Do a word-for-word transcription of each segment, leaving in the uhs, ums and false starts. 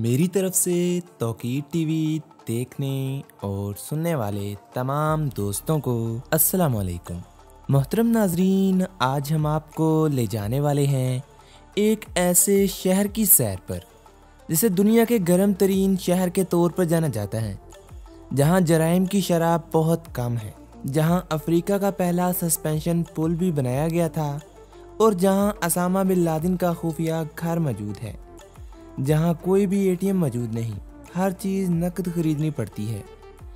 मेरी तरफ से तौकीर टीवी देखने और सुनने वाले तमाम दोस्तों को अस्सलाम वालेकुम। मोहतरम नाजरीन, आज हम आपको ले जाने वाले हैं एक ऐसे शहर की सैर पर जिसे दुनिया के गर्म तरीन शहर के तौर पर जाना जाता है, जहां जराइम की शरह बहुत कम है, जहां अफ्रीका का पहला सस्पेंशन पुल भी बनाया गया था और जहां असामा बिन लादेन का खुफिया घर मौजूद है, जहां कोई भी एटीएम मौजूद नहीं, हर चीज़ नकद खरीदनी पड़ती है।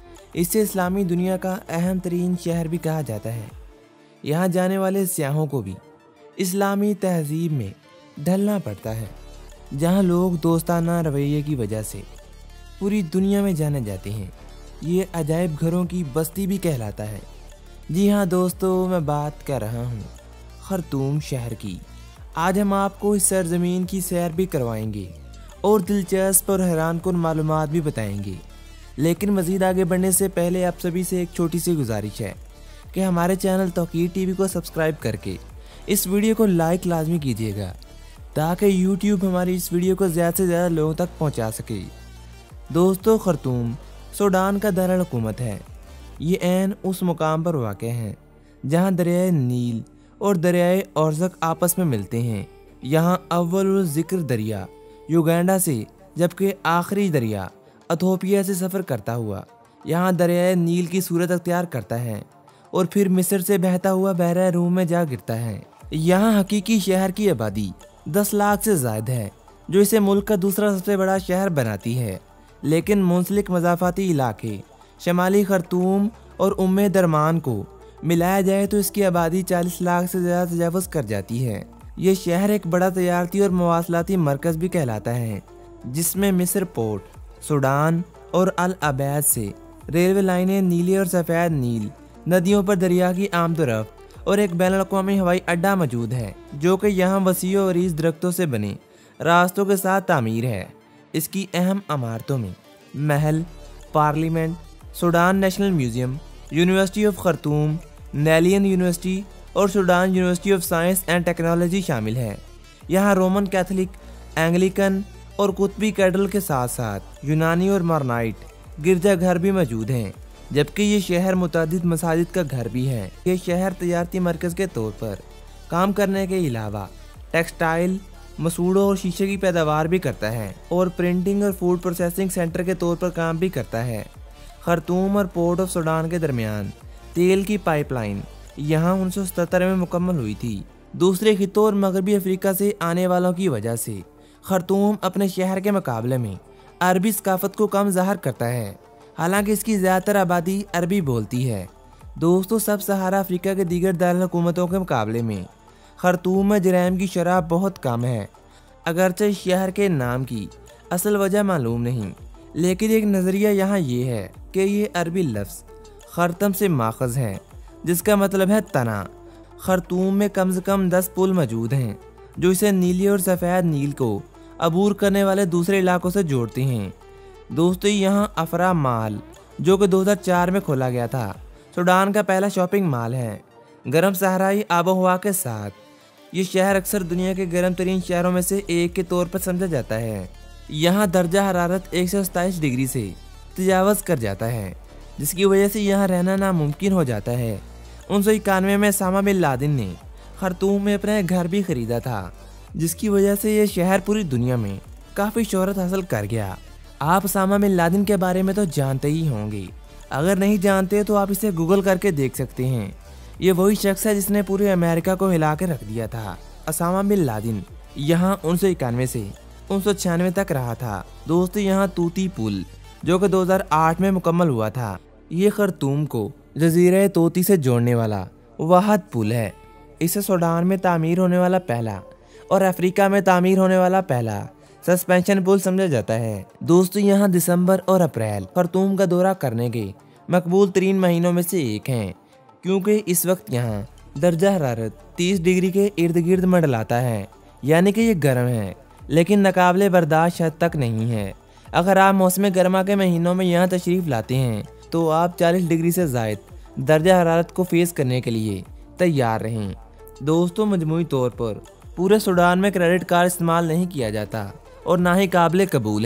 इसे इस्लामी दुनिया का अहम तरीन शहर भी कहा जाता है। यहाँ जाने वाले सयाहों को भी इस्लामी तहजीब में ढलना पड़ता है, जहाँ लोग दोस्ताना रवैये की वजह से पूरी दुनिया में जाने जाते हैं। ये अजायब घरों की बस्ती भी कहलाता है। जी हाँ दोस्तों, मैं बात कर रहा हूँ खर्तूम शहर की। आज हम आपको इस सरजमीन की सैर भी करवाएंगे और दिलचस्प और हैरानकुन मालूमात भी बताएंगे। लेकिन मज़ीद आगे बढ़ने से पहले आप सभी से एक छोटी सी गुजारिश है कि हमारे चैनल तौकीर टीवी को सब्सक्राइब करके इस वीडियो को लाइक लाजमी कीजिएगा, ताकि यूट्यूब हमारी इस वीडियो को ज़्यादा से ज़्यादा लोगों तक पहुंचा सके। दोस्तों, खर्तूम सूडान का दारुल हुकूमत है। ये ऐन उस मुकाम पर वाक़ है जहाँ दरियाए नील और दरियाए औरज़क आपस में मिलते हैं। यहाँ अव्वल ज़िक्र दरिया युगांडा से, जबकि आखिरी दरिया इथोपिया से सफ़र करता हुआ यहाँ दरियाए नील की सूरत अख्तियार करता है और फिर मिस्र से बहता हुआ बहरा रूम में जा गिरता है। यहाँ हकीकी शहर की आबादी दस लाख से ज़ायद है, जो इसे मुल्क का दूसरा सबसे बड़ा शहर बनाती है। लेकिन मुंसलिक मज़ाफ़ाती इलाके शमाली खर्तूम और उम्मे दरमान को मिलाया जाए तो इसकी आबादी चालीस लाख से ज़्यादा तजावुज़ कर जाती है। ये शहर एक बड़ा तजारती और मवासलाती मरकज़ भी कहलाता है, जिसमें मिस्र पोर्ट, सूडान और अल अबैद से रेलवे लाइनें, नीली और सफ़ेद नील नदियों पर दरिया की आमदोरफ्त और एक बैनुल-अक़वामी हवाई अड्डा मौजूद है, जो कि यहाँ वसी और अरीज़ दरख्तों से बने रास्तों के साथ तामीर है। इसकी अहम इमारतों में महल, parliament, Sudan national museum, university of Khartoum, Neelain university और Sudan university of science and technology शामिल है। यहाँ रोमन कैथोलिक, एंग्लिकन और कुतबी कैथल के साथ साथ यूनानी और मारनाइट गिरजाघर भी मौजूद हैं, जबकि ये शहर मुतअद्दिद मसाजिद का घर भी है। ये शहर तजारती मरकज़ के तौर पर काम करने के अलावा टेक्सटाइल, मसूड़ों और शीशे की पैदावार भी करता है और प्रिंटिंग और फूड प्रोसेसिंग सेंटर के तौर पर काम भी करता है। खर्तूम और पोर्ट ऑफ सूडान के दरमियान तेल की पाइपलाइन यहाँ उन्नीस सौ सतहत्तर में मुकम्मल हुई थी। दूसरे खितों और मगरबी अफ्रीका से आने वालों की वजह से खर्तूम अपने शहर के मुकाबले में अरबी सकाफत को कम ज़ाहिर करता है, हालांकि इसकी ज़्यादातर आबादी अरबी बोलती है। दोस्तों, सब सहारा अफ्रीका के दीगर दारुल हुकूमतों के मुकाबले में खर्तूम में जराइम की शरह बहुत कम है। अगरचे शहर के नाम की असल वजह मालूम नहीं, लेकिन एक नज़रिया यहाँ ये है कि ये अरबी लफ्ज़ खर्तम से माखज़ है, जिसका मतलब है तना। खर्तूम में कम से कम दस पुल मौजूद हैं, जो इसे नीली और सफ़ेद नील को अबूर करने वाले दूसरे इलाकों से जोड़ते हैं। दोस्तों, यहाँ अफरा माल, जो कि दो हज़ार चार में खोला गया था, सूडान का पहला शॉपिंग मॉल है। गर्म सहराई आबो हवा के साथ ये शहर अक्सर दुनिया के गर्म तरीन शहरों में से एक के तौर पर समझा जाता है। यहाँ दर्जा हरारत एक सौ सताईस डिग्री से तजावज़ कर जाता है, जिसकी वजह से यहाँ रहना नामुमकिन हो जाता है। उन्नीस सौ इक्यानवे में असामा बिन लादेन ने खर्तूम में अपना घर भी खरीदा था, जिसकी वजह से ये शहर पूरी दुनिया में काफ़ी शोहरत हासिल कर गया। आप असामा बिन लादेन के बारे में तो जानते ही होंगे, अगर नहीं जानते तो आप इसे गूगल करके देख सकते हैं। ये वही शख्स है जिसने पूरे अमेरिका को हिला के रख दिया था। असामा बिन लादेन यहाँ उन्नीस सौ इक्यानवे से उन्नीस सौ छियानवे तक रहा था। दोस्तों, यहाँ तूती पुल, जो कि दो हज़ार आठ में मुकम्मल हुआ था, ये खर्तूम को जजीरे तोती से जोड़ने वाला वाहद पुल है। इसे सूडान में तामीर होने वाला पहला और अफ्रीका में तामीर होने वाला पहला सस्पेंशन पुल समझा जाता है। दोस्तों, यहाँ दिसंबर और अप्रैल खर्तूम का दौरा करने के मकबूल तरीन महीनों में से एक हैं, क्योंकि इस वक्त यहाँ दर्जा हरारत तीस डिग्री के इर्द गिर्द मंडलाता है, यानी कि ये गर्म है, लेकिन नाकाबिले बर्दाश्त हद तक नहीं है। अगर आप मौसम गर्मा के महीनों में यहाँ तशरीफ़ लाते हैं तो आप चालीस डिग्री से ज़ायद दर्जा हरारत को फेस करने के लिए तैयार रहें। दोस्तों, मजमूई तौर पर पूरे सूडान में क्रेडिट कार्ड इस्तेमाल नहीं किया जाता और ना ही काबिल कबूल है।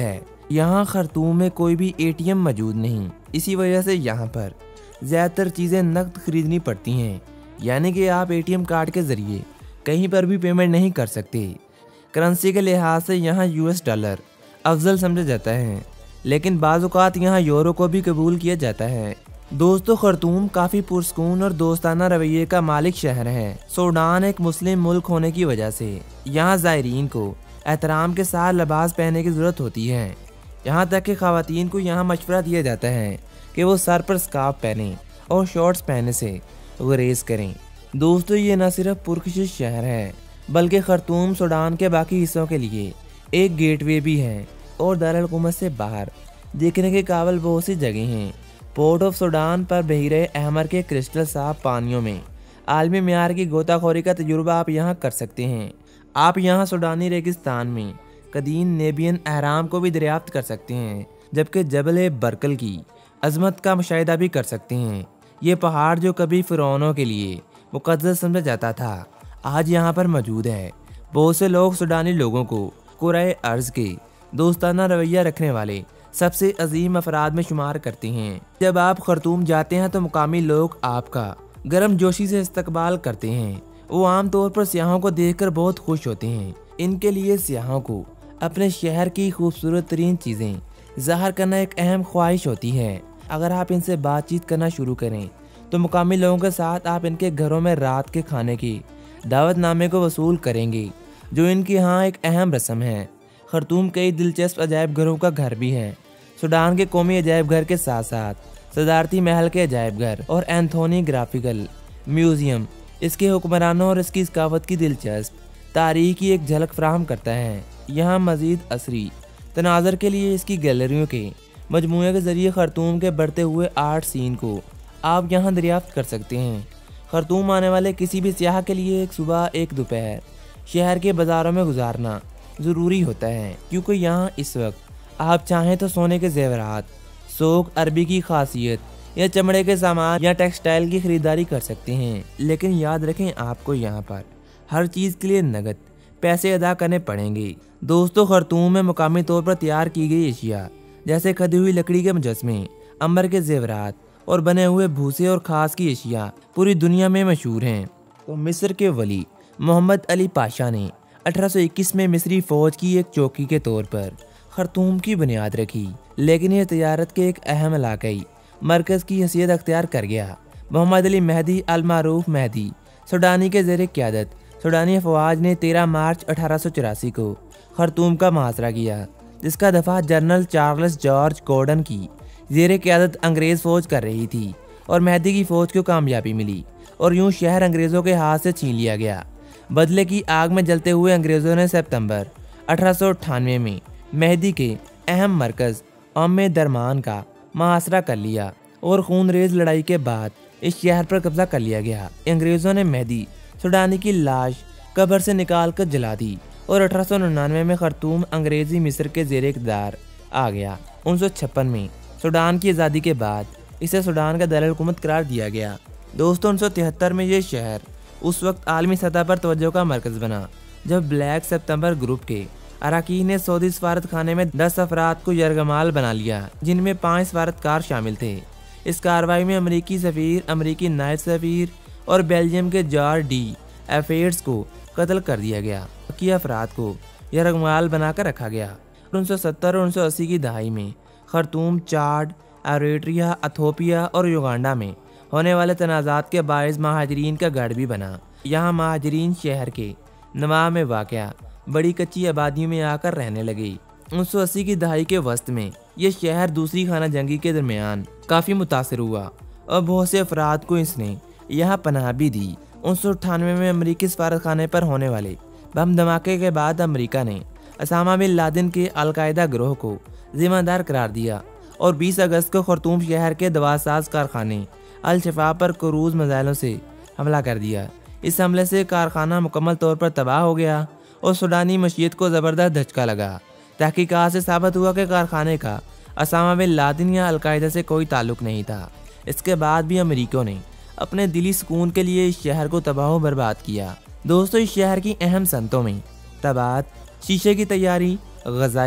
यहाँ खर्तूम में कोई भी ए टी एम मौजूद नहीं, इसी वजह से यहाँ पर ज़्यादातर चीज़ें नकद खरीदनी पड़ती हैं, यानी कि आप ए टी एम कार्ड के ज़रिए कहीं पर भी पेमेंट नहीं कर सकते। करेंसी के लिहाज से यहाँ यू एस डॉलर अफजल समझा जाता है, लेकिन बाज़ औक़ात यहाँ यूरो को भी कबूल किया जाता है। दोस्तों, खर्तूम काफ़ी पुरस्कून और दोस्ताना रवैये का मालिक शहर है। सूडान एक मुस्लिम मुल्क होने की वजह से यहाँ ज़ायरीन को एहतराम के साथ लिबास पहनने की ज़रूरत होती है। यहाँ तक कि ख़वातीन को यहाँ मशवरा दिया जाता है कि वो सर पर स्कार्फ पहनें और शॉर्ट्स पहनने से गुरेज करें। दोस्तों, ये न सिर्फ पुरकशिश शहर है, बल्कि खर्तूम सूडान के बाकी हिस्सों के लिए एक गेटवे भी है और दारुल हुकूमत से बाहर देखने के काबिल बहुत सी जगह हैं। पोर्ट ऑफ सूडान पर बहीरे अहमर के क्रिस्टल साफ पानियों में आलमी मियार की गोताखोरी का तजुर्बा आप यहाँ कर सकते हैं। आप यहाँ सूडानी रेगिस्तान में कदीम नेबियन अहराम को भी दरियाफ्त कर सकते हैं, जबकि जबल बरकल की अजमत का मुशाहिदा भी कर सकते हैं। ये पहाड़ जो कभी फ़िरौनों के लिए मुक़द्दस समझा जाता था, आज यहाँ पर मौजूद है। बहुत से लोग सूडानी लोगों को कुराए अर्ज़ के दोस्ताना रवैया रखने वाले सबसे अजीम अफराद में शुमार करते हैं। जब आप खर्तूम जाते हैं तो मुकामी लोग आपका गर्म जोशी से इस्तकबाल करते हैं। वो आमतौर पर सियाहों को देखकर बहुत खुश होते हैं। इनके लिए सियाहों को अपने शहर की खूबसूरत तरीन चीज़ें ज़ाहिर करना एक अहम ख्वाहिश होती है। अगर आप इनसे बातचीत करना शुरू करें तो मुकामी लोगों के साथ आप इनके घरों में रात के खाने की दावतनामे को वसूल करेंगे, जो इनके यहाँ एक अहम रस्म है। खर्तूम कई दिलचस्प अजायब घरों का घर भी है। सूडान के कौमी अजायब घर के साथ साथ सदारती महल के अजायब घर और एंथोनी ग्राफिकल म्यूजियम इसके हुक्मरानों और इसकी सकाफत की दिलचस्प तारीख की एक झलक फराहम करता है। यहाँ मजीद असरी तनाज़र के लिए इसकी गैलरियों के मजमूए के ज़रिए खर्तूम के बढ़ते हुए आर्ट सीन को आप यहाँ दरियाफ्त कर सकते हैं। खर्तूम आने वाले किसी भी सियाह के लिए एक सुबह एक दोपहर शहर के बाज़ारों में गुजारना ज़रूरी होता है, क्योंकि यहाँ इस वक्त आप चाहें तो सोने के जेवरात, सोक, अरबी की खासियत या चमड़े के सामान या टेक्सटाइल की खरीदारी कर सकते हैं। लेकिन याद रखें, आपको यहाँ पर हर चीज़ के लिए नगद पैसे अदा करने पड़ेंगे। दोस्तों, खर्तूम में मुकामी तौर पर तैयार की गई अशिया जैसे खदी हुई लकड़ी के मुजस्मे, अंबर के जेवरात और बने हुए भूसे और खास की अशिया पूरी दुनिया में मशहूर हैं। तो मिस्र के वली मोहम्मद अली पाशा ने अठारह सौ इक्कीस में मिस्री फौज की एक चौकी के तौर पर खर्तूम की बुनियाद रखी, लेकिन यह तजारत के एक अहम इलाकाई मरकज़ की हैसियत अख्तियार कर गया। मोहम्मद अली महदी अल मारूफ महदी सूडानी के ज़ेर क़यादत सूडानी अफवाज ने तेरह मार्च अठारह सौ चौरासी को खर्तूम का मुहासरा किया, जिसका दफा जनरल चार्ल्स जॉर्ज गॉर्डन की ज़ेर क़यादत अंग्रेज़ फ़ौज कर रही थी और महदी की फ़ौज को कामयाबी मिली और यूं शहर अंग्रेज़ों के हाथ से छीन लिया गया। बदले की आग में जलते हुए अंग्रेज़ों ने सितंबर अठारह सौ अट्ठानवे में महदी के अहम मरकज़ उम्मे दरमान का मुहासरा कर लिया और खूनरेज़ लड़ाई के बाद इस शहर पर कब्जा कर लिया गया। अंग्रेज़ों ने महदी सूडानी की लाश कब्र से निकाल कर जला दी और अठारह सौ निन्यानवे में खर्तूम अंग्रेज़ी मिस्र के ज़ेर इक़्तिदार आ गया। उन्नीस सौ छप्पन में सूडान की आज़ादी के बाद इसे सूडान का दारुल हुकूमत करार दिया गया। दोस्तों, उन्नीस सौ तिहत्तर में ये शहर उस वक्त आलमी सतह पर तवज्जो का मरकज़ बना, जब ब्लैक सितंबर ग्रुप के अरकान ने सऊदी सफारत खाने में दस अफराद को यरगमाल बना लिया, जिनमें पाँच सफारतकार शामिल थे। इस कार्रवाई में अमरीकी सफ़ीर, अमरीकी नायब सफ़ीर और बेल्जियम के जॉर्ज डी एफेर्स को कत्ल कर दिया गया। बाकी अफराद को यरगमाल बनाकर रखा गया। उन्नीस सौ सत्तर और उन्नीस सौ अस्सी की दहाई में खर्तूम, चाड, एरिट्रिया, इथियोपिया और युगांडा में होने वाले तनाज़ात के बायस महाजरीन का गढ़ भी बना। यहाँ महाजरीन शहर के नवा में वाक़या बड़ी कच्ची आबादियों में आकर रहने लगे। उन्नीस सौ अस्सी की दहाई के वस्त में यह शहर दूसरी खाना जंगी के दरमियान काफ़ी मुतासर हुआ और बहुत से अफराद को इसने यहाँ पनाह भी दी। उन्नीस सौ अट्ठानवे में अमरीकी सफारत खाने पर होने वाले बम धमाके के बाद अमरीका ने उसामा बिन लादेन के अलकायदा गिरोह को जिम्मेदार करार दिया और बीस अगस्त को खर्तूम शहर के दवासाज कारखाने अल शफा पर क्रूज मिसाइलों से हमला कर दिया। इस हमले से कारखाना मुकम्मल तौर पर तबाह हो गया और सूडानी मशीयत को ज़बरदस्त धचका लगा। तहकीकात से साबित हुआ कि कारखाने का उसामा बिन लादेन या अलकायदा से कोई ताल्लुक नहीं था। इसके बाद भी अमरीकियों ने अपने दिली सुकून के लिए इस शहर को तबाह बर्बाद किया। दोस्तों, इस शहर की अहम सनतों में तबात, शीशे की तैयारी, गज़ाई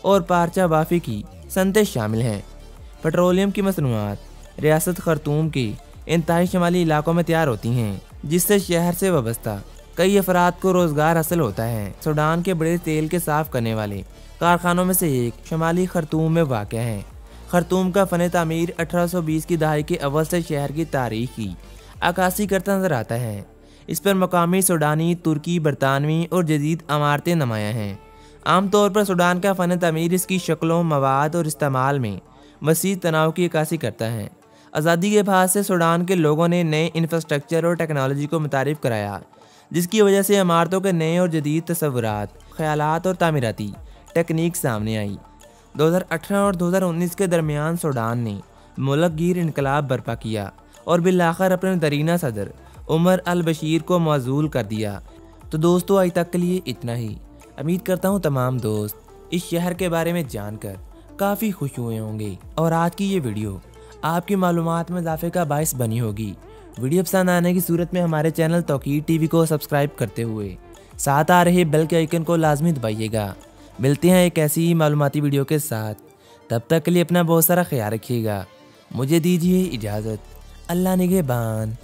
और पारचा बाफी की सनतें शामिल हैं। पेट्रोलियम की मसनूआत रियासत खर्तूम के इंतहाई शुमाली इलाकों में तैयार होती हैं, जिससे शहर से वाबस्ता कई अफराद को रोजगार हासिल होता है। सूडान के बड़े तेल के साफ करने वाले कारखानों में से एक शुमाली खर्तूम में वाक़ है। खर्तूम का फ़न तामीर अठारह सौ बीस की दहाई के अव्वल से शहर की तारीख की अक्कासी करता नजर आता है। इस पर मकामी सूडानी, तुर्की, बरतानवी और जदीद इमारतें नुमायाँ हैं। आमतौर पर सूडान का फ़न तामीर इसकी शक्लों, मवाद और इस्तेमाल में मज़ीद तनाव की अक्कासी करता है। आज़ादी के बाद से सूडान के लोगों ने नए इंफ्रास्ट्रक्चर और टेक्नोलॉजी को मुतारिफ कराया, जिसकी वजह से इमारतों के नए और जदीद तस्वुरात, ख्यालात और तामीराती टेक्निक सामने आई। दो हज़ार अठारह और दो हज़ार उन्नीस के दरमियान सूडान ने मुल्क गिर इनकलाब बर्पा किया और बिलाखिर अपने दरीना सदर उमर अल बशीर को मअज़ूल कर दिया। तो दोस्तों, आज तक के लिए इतना ही। उम्मीद करता हूँ तमाम दोस्त इस शहर के बारे में जानकर काफ़ी खुश हुए होंगे और आज की ये वीडियो आपकी मालूमात में इजाफे का बायस बनी होगी। वीडियो पसंद आने की सूरत में हमारे चैनल तौकीर टीवी को सब्सक्राइब करते हुए साथ आ रहे बेल के आइकन को लाजमी दबाइएगा। मिलते हैं एक ऐसी ही मालूमाती वीडियो के साथ। तब तक के लिए अपना बहुत सारा ख्याल रखिएगा। मुझे दीजिए इजाज़त। अल्लाह निगहबान।